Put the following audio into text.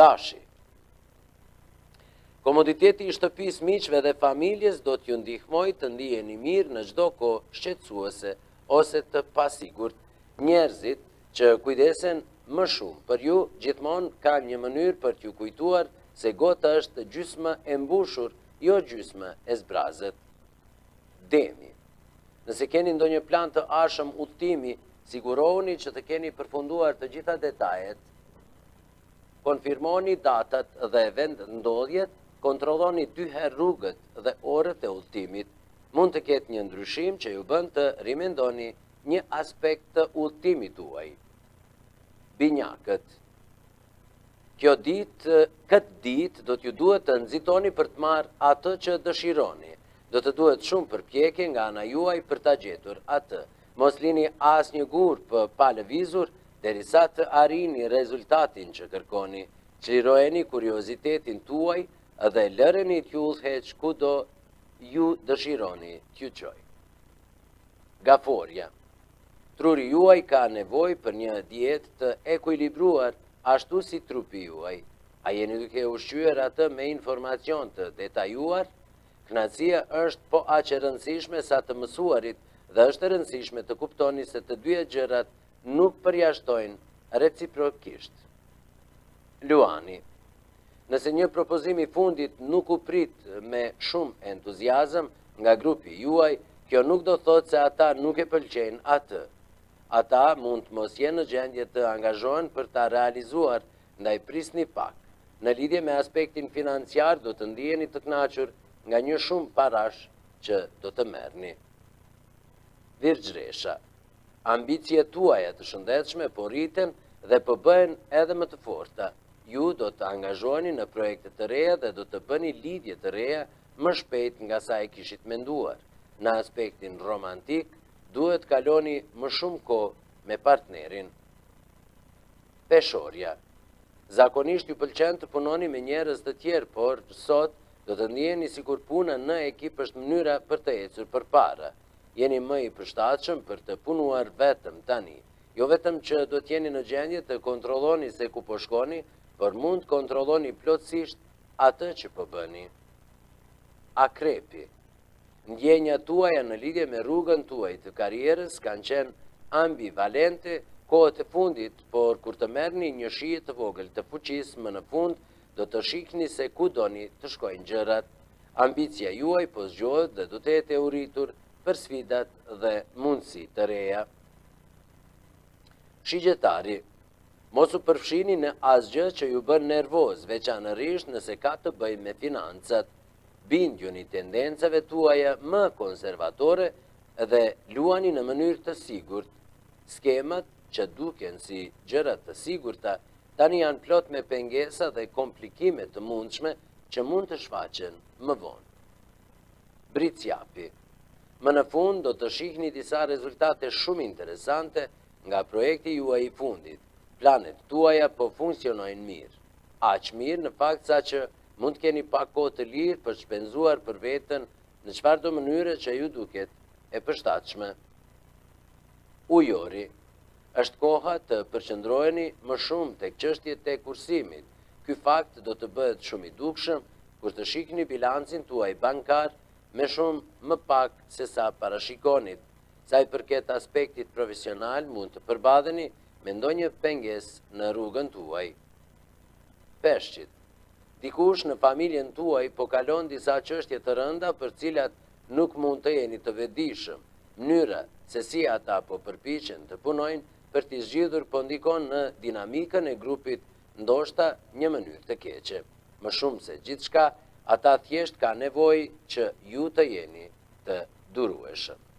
Dashi. Komoditeti i shtëpisë, miqve dhe familjes do t'ju ndihmoj të ndiheni mirë në çdo kohë shqetësuese ose të pasigurt. Njerëzit që kujdesen më shumë për ju gjithmonë kanë një mënyrë për t'ju kujtuar se gota është gjysmë e mbushur, jo gjysmë e zbrazët. Demi. Nëse keni ndonjë plan të arshëm udhtimi, sigurohuni që të keni përfunduar të gjitha detajet. Konfirmoni datat dhe vendndodhjet, kontrolloni 2 herë rrugët dhe orët e udhtimit. Mund të ketë një ndryshim që ju bën të rimendoni një aspekt të udhtimit tuaj. Binjakët. Këtë ditë do t'ju duhet të nxitoni për të marrë atë që dëshironi. Do të duhet shumë përpjekje nga ana juaj për ta gjetur atë. Mos lini asnjë gurp pa lëvizur derisa të arrini rezultatin që kërkoni. Çlirojeni kuriozitetin tuaj dhe lëreni t'ju udhëheq kudo ju dëshironi t'ju çojë. Gaforja. Truri juaj ka nevojë për një dietë të ekuilibruar, ashtu si trupi juaj. A jeni duke ushqyer atë me informacion të detajuar? Kënaqësia është po aq e rëndësishme sa të mësuarit dhe është e rëndësishme të kuptoni se të dyja gjërat nuk përjashtojnë reciprokisht. Luani. Nëse një propozim i fundit nuk u prit me shumë entuziazëm nga grupi juaj, kjo nuk do thotë se ata nuk e pëlqejnë atë. Ata mund të mos jenë në gjendje të angazhohen për ta realizuar, ndaj prisni pak. Në lidhje me aspektin financiar do të ndiheni të kënaqur nga një shumë parash që do të merrni. Virgjresha. Ambiciet tuaja të shëndetshme po rriten dhe po bëhen edhe më të forta. Ju do të angazhoheni në projekte të reja dhe do të bëni lidhje të reja më shpejt nga sa e kishit menduar. Në aspektin romantik, duhet kaloni më shumë kohë me partnerin. Peshorja. Zakonisht ju pëlqen të punoni me njerëz të tjerë, por sot do të ndjeni sikur puna në ekip është mënyra për të ecur përpara. Jeni më i përshtatshëm për të punuar vetëm tani. Jo vetëm që do t'jeni në gjendje të kontrolloni se ku po shkoni, por mund kontrolloni plotësisht atë që po bëni. Akrepi. Ndjenja tuaja në lidhje me rrugën tuaj të karrierës kanë qenë ambivalente kohët e fundit, por kur të merrni një shije të vogël të fuqisë më në fund, do të shihni se ku doni të shkojnë gjërat. Ambicia juaj po zgjohet dhe do të jetë e uritur për sfidat dhe mundësi të reja. Shigjetari. Mos u përfshini në asgjë që ju bën nervoz, veçanërisht nëse ka të bëjë me financat. Bindjuni tendencave tuaja më konservatore dhe luani në mënyrë të sigurt. Skemat që duken si gjërat të sigurta tani janë plot me pengesa dhe komplikime të mundshme që mund të shfaqen më vonë. Britsjapi. Më në fund do të shihni disa rezultate shumë interesante nga projekti juaj i fundit. Planet tuaja po funksionojnë mirë. Aq mirë në fakt sa që mund të keni pak kohë të lirë për shpenzuar për veten në çfarëdo mënyre që ju duket e përshtatshme. Ujori. Është koha të përqendroheni më shumë tek çështjet e kursimit. Ky fakt do të bëhet shumë i dukshëm kur të shihni bilancin tuaj bankar me shumë më pak se sa parashikonit. Sa i përket aspektit profesional, mund të përballeni me ndonjë pengesë në rrugën tuaj. Peshqit. Dikush në familjen tuaj po kalon disa çështje të rënda për cilat nuk mund të jeni të vetëdijshëm. Mënyra se si ata po përpiqen të punojnë për t'i zgjidhur po ndikon në dinamikën e grupit, ndoshta një mënyrë të keqe. Më shumë se gjithçka, ata thjesht ka nevojë që ju të jeni të durueshëm.